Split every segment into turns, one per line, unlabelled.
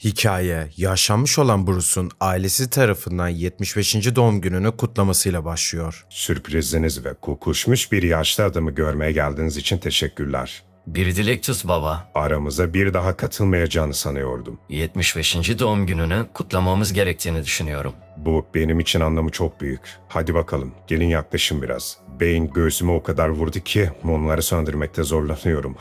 Hikaye, yaşanmış olan Bruce'un ailesi tarafından 75. doğum gününü kutlamasıyla başlıyor.
Sürpriziniz ve kokuşmuş bir yaşlı adamı görmeye geldiğiniz için teşekkürler.
Bir dilek tut baba.
Aramıza bir daha katılmayacağını sanıyordum.
75. doğum gününü kutlamamız gerektiğini düşünüyorum.
Bu benim için anlamı çok büyük. Hadi bakalım, gelin yaklaşın biraz. Beyin göğsüme o kadar vurdu ki mumları söndürmekte zorlanıyorum.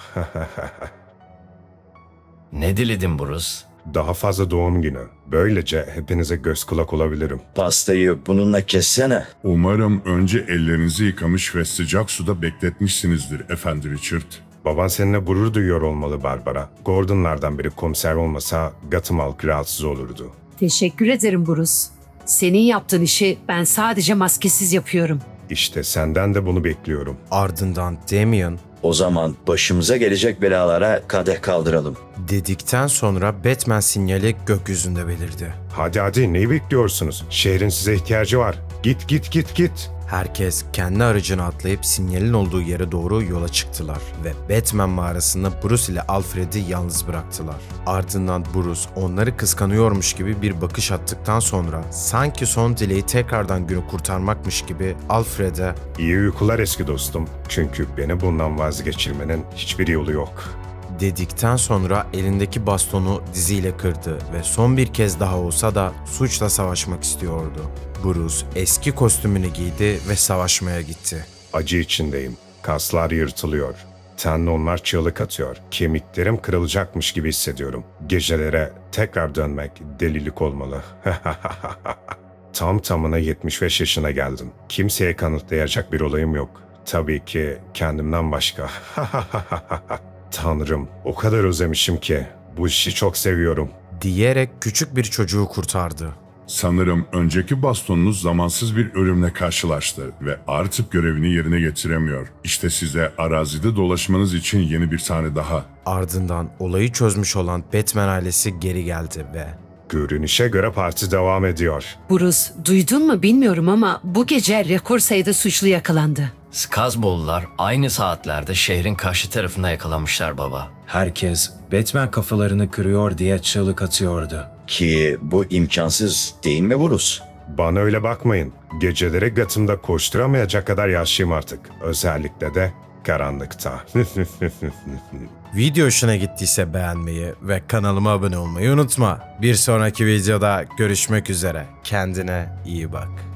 Ne diledin Bruce?
Daha fazla doğum günü. Böylece hepinize göz kulak olabilirim.
Pastayı bununla kessene.
Umarım önce ellerinizi yıkamış ve sıcak suda bekletmişsinizdir Efendi Richard.
Baban seninle gurur duyuyor olmalı Barbara. Gordon'lardan biri komiser olmasa Gotham halkı rahatsız olurdu.
Teşekkür ederim Bruce. Senin yaptığın işi ben sadece maskesiz yapıyorum.
İşte senden de bunu bekliyorum.
Ardından Damien
O zaman başımıza gelecek belalara kadeh kaldıralım.
dedikten sonra Batman sinyali gökyüzünde belirdi.
Hadi neyi bekliyorsunuz? Şehrin size ihtiyacı var. Git.
Herkes kendi aracına atlayıp sinyalin olduğu yere doğru yola çıktılar ve Batman mağarasında Bruce ile Alfred'i yalnız bıraktılar. Ardından Bruce onları kıskanıyormuş gibi bir bakış attıktan sonra sanki son dileği tekrardan günü kurtarmakmış gibi Alfred'e
İyi uykular eski dostum. Çünkü beni bundan vazgeçirmenin hiçbir yolu yok.
dedikten sonra elindeki bastonu diziyle kırdı ve son bir kez daha olsa da suçla savaşmak istiyordu. Bruce eski kostümünü giydi ve savaşmaya gitti.
Acı içindeyim. Kaslar yırtılıyor. Tendonlar çığlık atıyor. Kemiklerim kırılacakmış gibi hissediyorum. Gecelere tekrar dönmek delilik olmalı. Tam tamına 75 yaşına geldim. Kimseye kanıtlayacak bir olayım yok. Tabii ki kendimden başka. Tanrım, o kadar özlemişim ki. Bu işi çok seviyorum.
Diyerek küçük bir çocuğu kurtardı.
Sanırım önceki bastonunuz zamansız bir ölümle karşılaştı ve artık görevini yerine getiremiyor. İşte size arazide dolaşmanız için yeni bir tane daha.
Ardından olayı çözmüş olan Batman ailesi geri geldi ve
Görünüşe göre parti devam ediyor.
Bruce, duydun mu bilmiyorum ama bu gece rekor sayıda suçlu yakalandı.
Skazbolular aynı saatlerde şehrin karşı tarafına yakalanmışlar baba.
Herkes Batman kafalarını kırıyor diye çığlık atıyordu.
Ki bu imkansız değil mi Bruce?
Bana öyle bakmayın. Geceleri Gotham'da koşturamayacak kadar yaşlıyım artık. Özellikle de karanlıkta.
video hoşuna gittiyse beğenmeyi ve kanalıma abone olmayı unutma. Bir sonraki videoda görüşmek üzere. Kendine iyi bak.